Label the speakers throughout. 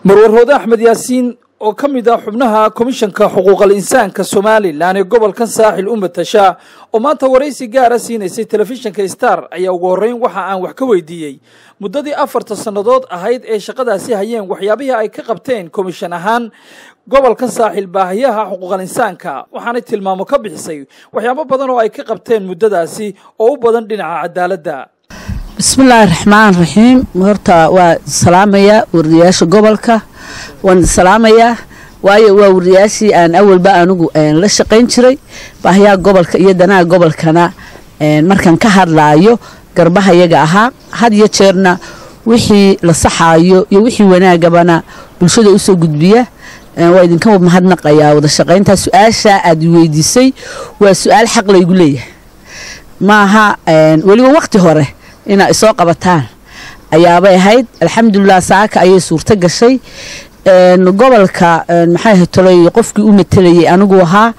Speaker 1: marwarhooda Axmed Yaasiin oo kamid ah xubnaha komishanka xuquuqul insaanka Soomaaliland ee gobolka Saaxil Umatasha oo maanta wareysi gaar ah siinayay telefishinka Star ayaa ugu horeyn waxa aan wax ka weydiiyay muddadii 4 sanadood ahayd ee shaqadaasi hayeen waxyaabihii ay ka qabteen komishan ahaan gobolka Saaxil baahiyaha xuquuqul insaanka waxaana tilmaamo ka bixisay waxyaabo badan oo ay ka qabteen muddadaasi oo u badan dhinaca cadaaladda.
Speaker 2: Bismillahirrahmanirrahim. Horta waa salaamaya wariyaasha gobolka waan salaamaya waayo waa wariyaashii aan awalba anigu la shaqeyn jiray baahiyaha gobolka iyo danaha gobolkana markan ka hadlaayo garbaha iyaga ahaa had iyo jeerna wixii la saxaayo iyo wixii wanaagabana bulshada u soo gudbiya waa idinka mahadnaqayaa wada shaqeynta su'aasha aad weydiisay waa su'aal xaq la igu leeyahay maaha waliba waqti hore ina isoo qabataan ayaabay ahayd alxamdulillah saaka ayay suurta gashay gobolka maxay tolay qofkii u metelayay anigu ahaa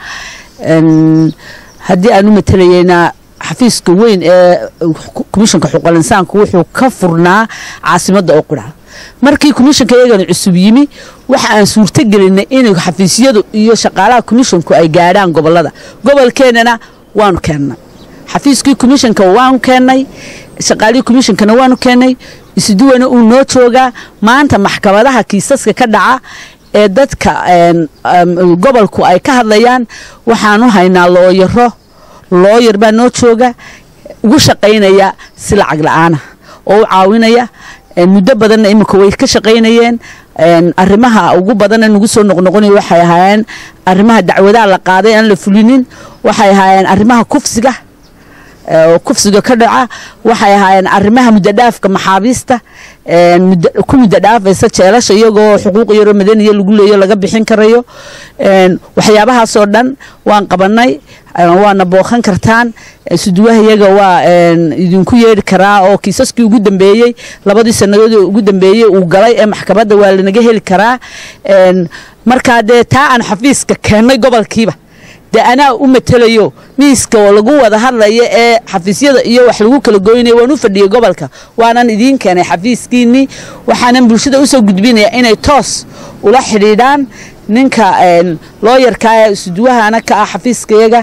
Speaker 2: hadii aan u metelayayna xafiiska weyn ee komishanka xuquuqul insaanku wuxuu ka furnaa caasimadda oo qura markii komishanka iyaga cusub yimi waxa aan suurta gelinay in xafiisyadu iyo shaqaalaha komishanku ay gaadhaan gobolada gobolkeenana waanu keenay xafiiskii komishanka waanu keenay shaqaalii komishankana waanu keenay isduwana uu noo jooga maanta maxkamadaha kiisaska ka dhaca ee dadka gobolku ay ka hadlayaan waxaanu haynaa looyar baa noo jooga ugu shaqeynaya si lacag la'aan oo caawinaya muddo badan imika way ka shaqeynayeen arrimaha ugu badan ee nagu soo noqnoqonay waxay ahaayeen arrimaha dacwadaha la qaaday aan la fulinin waxay ahaayeen arrimaha kufsiga kufsiga ka dhaca waxay ahaayeen arrimaha mudadaafka maxaabiista ku mudadaafaysa jeelasha iyagoo xuquuq yar madaniya lagu leeyo laga bixin karayo waxyaabahaas oo dhan waan qabanay waana booqan kartaan suduwaha iyaga waa idinku yeeri karaa oo kiisaskii ugu dambeeyay 2 sanadood ugu dambeeyay uu galay ee maxkamadda waa lanaga heli karaa marka taa aan xafiiska keenay gobolkiiba أنا أمتليو ميسكا ولا جوا ده هلا يه حفيزية إيه وحلو كل جويني ونوفدي قبلك وأنا ندين كان حفيز كيني وحنا بلشة أوسو جدبيني إني توس ولا حريدان ننكا لاير كا سدوها أنا كحفيز كيجا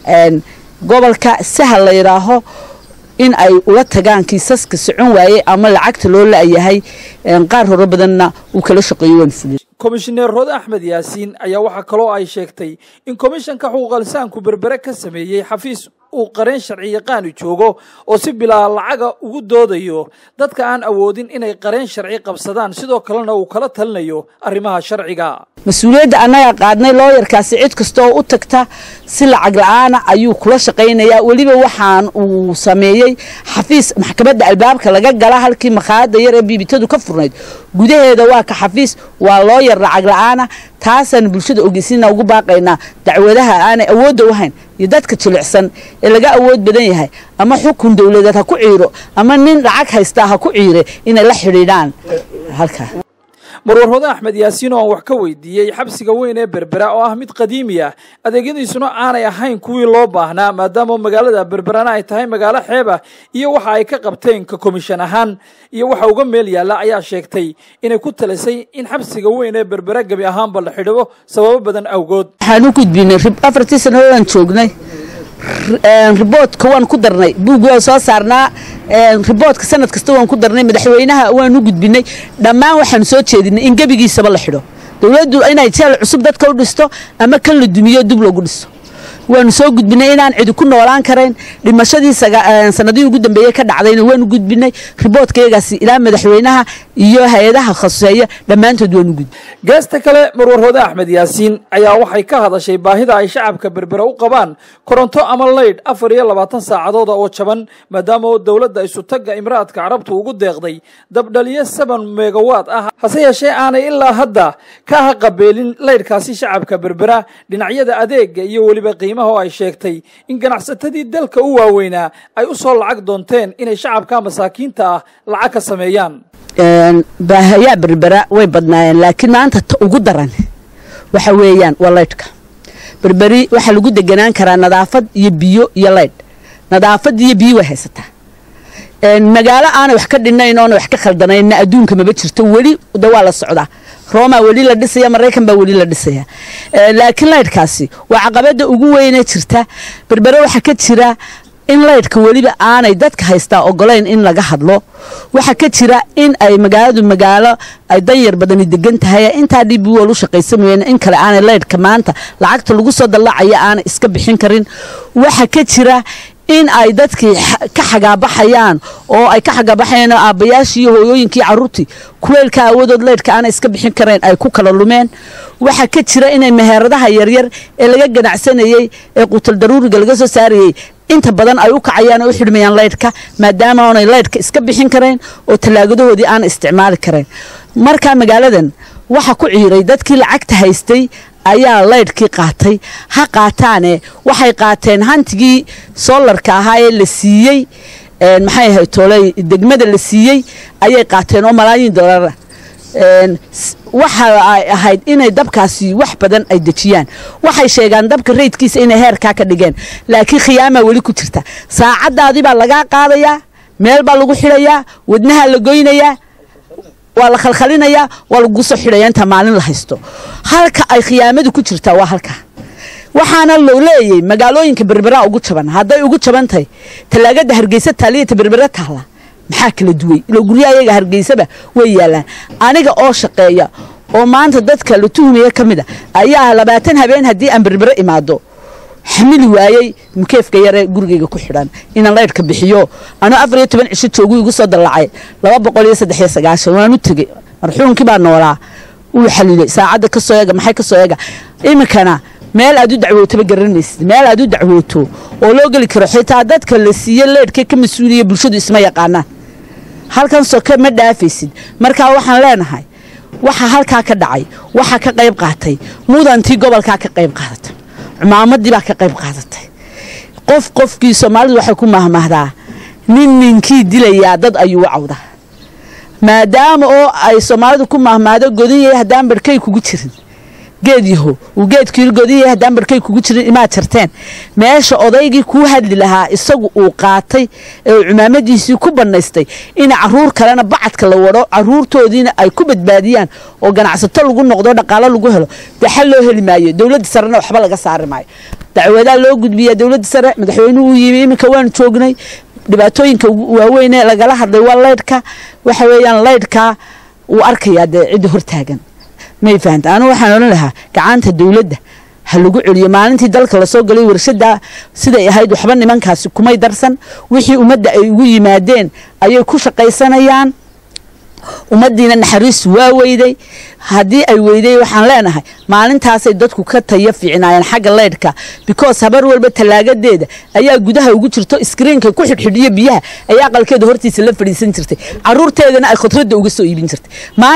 Speaker 2: قبلك سهل يراهو إن أي ولتجان كيسس كسعون وعي أما عكت لولا أي هاي قاره ربنا وكل شقيون فلي
Speaker 1: Commissioner Rood Axmed Yaasiin ayaa waxa kaloo ay sheegtay in komishanka xuquuqul insaanku berbere ka sameeyay xafiis uu qareen sharci yaqaan u joogo oo si bilaa lacag ugu doodayo dadka aan awoodin inay qareen sharci qabsadaan sidoo kalena uu kala talinayo arrimaha sharciga
Speaker 2: mas'uuliyadda anaga qaadnay looyarkaasi cid kasta oo u tagta si lacag la'aan ayuu kula shaqeynayaa waliba waxaan uu sameeyay xafiis maxkamadda albaabka laga gala halkii maqaayada yar ee biibitadu ka furnayd gudaheeda waa ka xafiis waa looyar lacag la'aan taasan bulshada ogeysiina ugu baaqayna dacwadaha aan awood u hayn iyo dadka jilicsan ee laga awood badan yahay ama xukun dawladeed ha ku ciiro ama nin lacag haysta ha ku ciire in la xiriiraan halka
Speaker 1: marwarhooda Axmed Yaasiin oo wax ka weydiiyay xabsiga weyn ee Berbera oo ah mid qadiimi ah adeegyadiisuna aanay ahayn kuwii loo baahnaa maadaama magaalada Berberana ay tahay magaalo xeeb ah iyo waxa ay ka qabteen ka komishan ahaan iyo waxa uga meel yaala ayaa sheegtay inay ku talisay in xabsiga weyn ee Berbera gabi ahaanba la xidho sababo badan awgood
Speaker 2: waxaan u gudbinay 4 sanadood joognay report waan ku darnay buugu soo saarnaa report ka sanad kasta waan ku darnay madaxweynaha waan u gudbinay dhamaan waxaan soo jeedinay in gabigiisaba la xidho dawladdu inay jeel cusub dadka u dhisto ama kan la dumiyo dib loogu dhisto waan soo gudbinay inaan cid ku noolaan karayn dhimashadii sanadii ugu dambeeyay ka dhacdayna waan u gudbinay reportkeegaasi ilaa madaxweynaha iyo hay'adaha khasaayo dhamaantood waan u gudbinay
Speaker 1: gaasta kale marwarhooda Axmed Yaasiin ayaa waxay ka hadashay baahida ay shacabka Berbera u qabaan koronto ama leyd 24 saacadood oo jaban maadaama dawladda isu taga Imaraadka Carabtu ugu deeqday dabdhaliye 7 megawatt ah hase yeeshee aanay ilaa hadda ka qabeelin leydkaasi shacabka Berbera dhinacyada adeega iyo waliba oo ay sheegtay in ganacsatadii dalka u waaweynaa ay u soo lacag doonteen inay shacabka masaakiinta ah lacag ka sameeyaan
Speaker 2: baahiyaha Berbera way badnaayeen laakiin maanta ugu daran waxa weeyaan walaydka Berberi waxa lagu deganaan karaa nadaafad iyo biyo iyo leyd nadaafad iyo biyo way haysataa magaalo aan wax ka dhinayn oo wax ka khaldanayn adduunka ma jirto wali waa la socdaa Roma wali la dhisaya Mareykan baa wali la dhisaya laakiin laydkaasi waa caqabada ugu weyn ee jirta berbera waxa ka jira in laydka waliba aanay dadka haystaa ogoleen in laga hadlo waxa ka jira in ay magaalo ay danyar badan degan tahay inta dib wal u shaqaysanayeen in kale aanay laydka maanta lacagta lagu soo dallacaya aan iska bixin karin waxa ka jira in ay dadkii ka xagaabaxayaan oo ay ka xagaabaxayaan aabayaashii hooyooyinkii caruurtii kuleelka awadood laydka aan iska bixin kareen ay ku kala lumeen waxa ka jira inay meheradaha yaryar ee laga ganacsanayay ee qutul daruuriga laga soo saarayay inta badan ay u kacayaan oo xidhmayaan laydka maadaama aanay laydka iska bixin kareen oo talaagadoodii aan isticmaali kareen marka magaaladan waxa ku ciiray dadkii lacagta haystay ayaa laydkii qaatay ha qaataane waxay qaateen hantigii solarka ahaa ee la siiyay maxay ahayd toolay degmada la siiyay ayay qaateen oo malaayiin dollar waxa ay ahayd inay dabkaasi wax badan ay dajiyaan waxay sheegaan dabka reedkiisa inay heerka ka dhigeen laakiin khiyaama wali ku jirta saacadaadii baa laga qaadayaa meel baa lagu xirayaa wadnaha la goynayaa waa la khalkhalinayaa waa lagu soo xirayaa inta maalin la haysto halka ay khiyaamadu ku jirtaa waa halka waxaana loo leeyay magaalooyinka berbera ugu jaban haday ugu jabantay talaagada Hargeysa taaliye berbera taala maxaa kala duway ilo guriyaha Hargeysaba way yaalaan aniga oo shaqeeya oo maanta dadka la tuhmaya kamida ayaa 20 habeen hadii aan berbera imaado xamili waayay mukeefka yare gurigeyga ku xidhan inaan laydka bixiyo ana 14 cisho joogu igu soo dalacay 293 waanu tagay marxuunkii baa noolaa uu xalilay saacada ka soo eega maxay ka soo eega imikana meel aad u dacwooto garanaysid meel aad u dacwooto oo loo gali karo xitaa dadka la siiyay laydka ka mas'uuliye bulshadu isma yaqaanaan halkan soo ka ma dhaafaysid marka waxaan leenahay waxa halka ka dhacay waxa ka qayb qaatay mudantii gobolka ka qayb qaadatay cumaamadii baa ka qayb qaadatay qofkii Soomaalidu waxay ku mahmahdaa ninkii dilaya dad ayuu wacawda maadaama oo ay Soomaalidu ku mahmaado godiyay hadaan barkay kugu jirin geediyo uu geedkii godiyay hadaan barkay kugu jirin ima jarteen meesha odaygii ku hadli lahaa isagu uu qaatay ee cumaamadiisii ku banaystay in caruur kalena bacadka la wado caruurtoodiina ay ku badbaadiyaan oo ganacsato lagu noqdo dhaqaale lagu helo dhaxal loo heli maayo dawladda sarena waxba laga saari maayo dacwada loo gudbiya dawladda sare madaxweynuhu yimi imika waan joognay dhibaatooyinka waaweyn ee laga hadlay waa laydka waxa weeyaan laydka uu arkaya cid hortaagan ma fahantaa anu waxaan oran lahaa gacanta dawladda ha lagu celiyo maalintii dalka la soo galay warshada sida ay ahayd waxba nimankaasi kumay darsan wixii umada ay ugu yimaadeen ayay ku shaqaysanayaan umadina naxariis waa weyday hadii ay weyday waxaan leenahay maalintaas ay dadku ka tayo fiicnaayeen xagga laydka because habar walba talaagadeeda ayaa gudaha ugu jirto screenka ku xidhiidhiyo biyaha ayaa qalkeeda hortiisa la fadhiisan jirtay caruurteedana ay khudrada uga soo iibin jirtay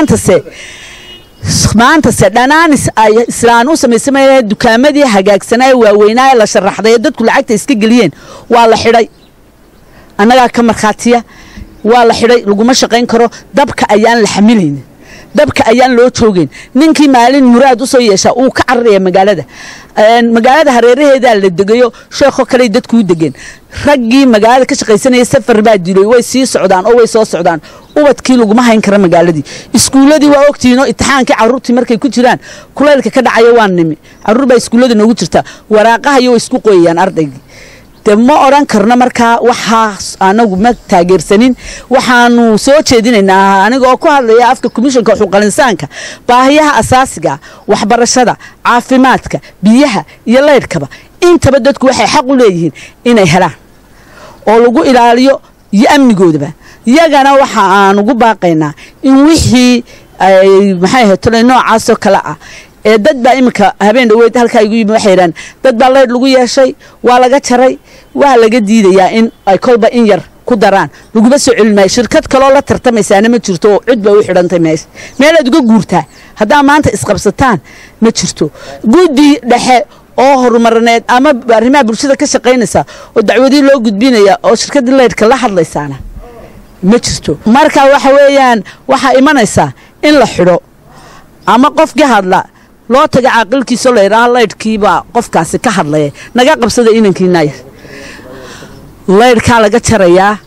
Speaker 2: maanta se dhanaanis ay islaan u sameeyay dukaamadii hagaagsanay waaweynaa la sharaxday dadku lacagta iska galiyeen waa la xidhay anaga ka marxaatiya waa la xidhay laguma shaqeyn karo dabka ayaan la xamilaynin dabka ayaan loo joogin ninkii maalin muraad u soo yeesha uu ka cararaya magaalada hareeraheeda la degayo sheekho kale dadku u degeen raggii magaalada ka shaqaysanay safar baa dilay way sii socdaan oo way soo socdaan ubadkii laguma hayn kara magaaladii iskuuladii waa ogtiino imtixaankii caruurtii markay ku jiraan kuleelka ka dhacaya waan nimi caruur baa iskuulada noogu jirta waraaqaha iyo isku qoyayaan ardaygii ma oran karna marka waxa anagu ma taageersanin waxaanu soo jeedinaynaa aniga oo ku hadlaya afka komishanka xuquuqul insaanka baahiyaha asaasiga waxbarashada caafimaadka biyaha iyo laydkaba intaba dadku waxay xaq u leeyihiin inay helaan oo lagu ilaaliyo iyo amnigoodaba iyagana waxa aan ugu baaqaynaa in wixii ay maxay ahayd noocaas oo kala ah ee dad baa imika habeen dhaweyd halka igu yimid waxay yiraan dad baa layd lagu yeeshay waa laga jaray waa laga diidayaa in ay kolba in yar ku daraan lagu soo cilmay shirkad kale oo la tartamaysaana ma jirto cid baa u xidhantay meel aad uga guurtaa hadaa maanta isqabsataan ma jirto gudi dhexe oo horumarneed ama arrimaha bulshada ka shaqeynaysa oo dacwadii loo gudbinaya oo shirkadii laydka la hadlaysaana ma jirto marka waxa weeyaan waxa imanaysa in la xidho ama qofkii hadla loo taga aqalkiisa leeyahay laydkiiba qofkaasi ka hadlay naga qabsada inankiina laydka laga jarayaa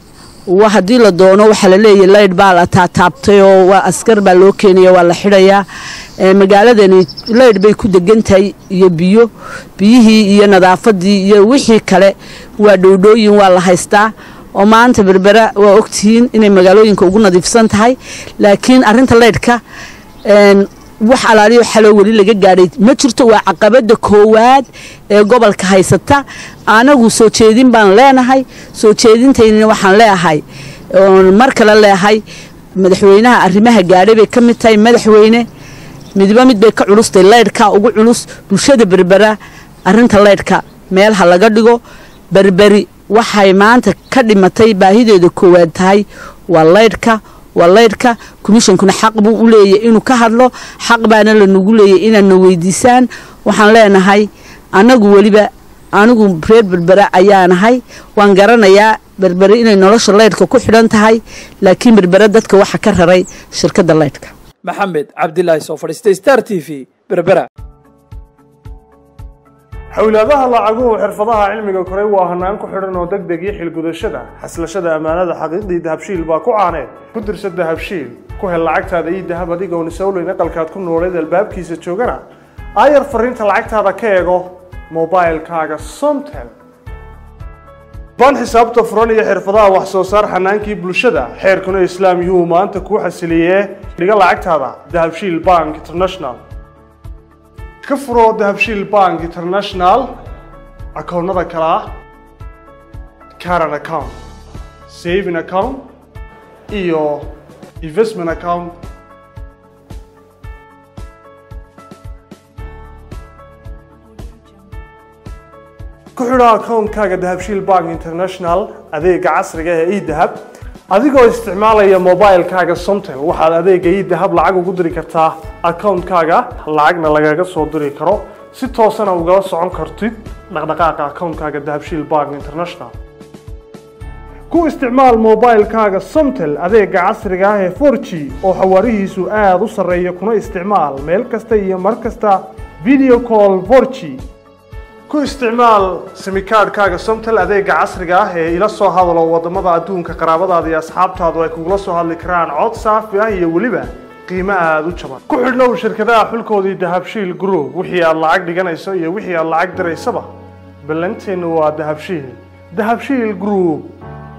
Speaker 2: وهدي لا دونو waxa la leeyahay leyd baa la taabtay oo waa askar baa loo keenay waa la xidhayaa magaaladani leyd bay ku degantahay iyo biyihii iyo nadaafadii iyo wixii kale waa dhowdhooyin waa la haystaa oo maanta berbera waa ogtiin inay magaalooyinka ugu nadiifsan tahay laakiin arinta leydka wax alaaliyo xalo wali laga gaaray ma jirto waa caqabada koowaad ee gobolka haysata anagu soo jeedin baan leenahay soo jeedintayna waxaan leeyahay mar kale leeyahay madaxweynaha arrimaha gaaray bay kamid tahay madaxweyne midba mid bay ka culustay leydka ugu culus bulshada berbera arinta leydka meel ha laga dhigo berberi waxay maanta ka dhimatay baahideedu koowaad tahay waa leydka komishankuna xaq buu u leeyahay inuu ka hadlo xaq baana la nagu leeyahay inaan weydiisaan waxaan leenahay anagu waliba anigu reer berbera ayaanahay waan garanayaa berbera inay nolosha leydka ku xidhan tahay laakiin berbera dadka waxa ka raray shirkadda leydka
Speaker 1: maxamed cabdilaahi soo fadhiistay Star TV berbera
Speaker 3: xawlaadaha lacaguhu xirfadaha cilmiga koray waa hanaan ku xidhan oo degdeg iyo xilgudashada xaslashada amaanada xaqiiqdii dahabshiil baa ku caaneen ku dirsa dahabshiil ku hel lacagtaada iyo dahab adiga oo nisawleyn aqalkaad ku nooleed albaabkiisa joogana ayar fariinta lacagtaada ka eego mobilkaaga Somtel ban xisaabta furan iyo xirfadaha wax soo saar xanaankii bulshada xeerkuna islaam yuu maanta ku xasiliyee dhiga lacagtaada dahabshiil Bank International ka furo dahabshiil Bank International akoonnada kala current account saving account iyo investment account ku xidho akoonkaaga dahabshiil Bank International adeega casriga ah ee e-dahab adigoo isticmaalaya mobilkaaga Somtel waxaad adeega e-dahab lacag ugu diri kartaa akoonkaaga lacagna lagaga soo diri karo si toos ah uga socon kartid dhaqdhaqaaqa akoonkaaga dahabshiil Bank International ku isticmaal mobilkaaga Somtel adeega casriga ah ee 4G oo xawaarihiisu aad u sareeyo kuna isticmaal meel kasta iyo mar kasta video call 4G ku isticmaal simikaadkaaga Somtel adeega casriga ah ee ila soo hadalo wadamada adduunka qaraabadaada iyo asxaabtaadu ay kugula soo hadli karaan cod saafi ah iyo waliba qiimo aad u jaban ku xidhnow shirkadaha xulkoodii dahabshiil group wixii aad lacag dhiganayso iyo wixii aad lacag diraysaba ballanteenu waa dahabshiil group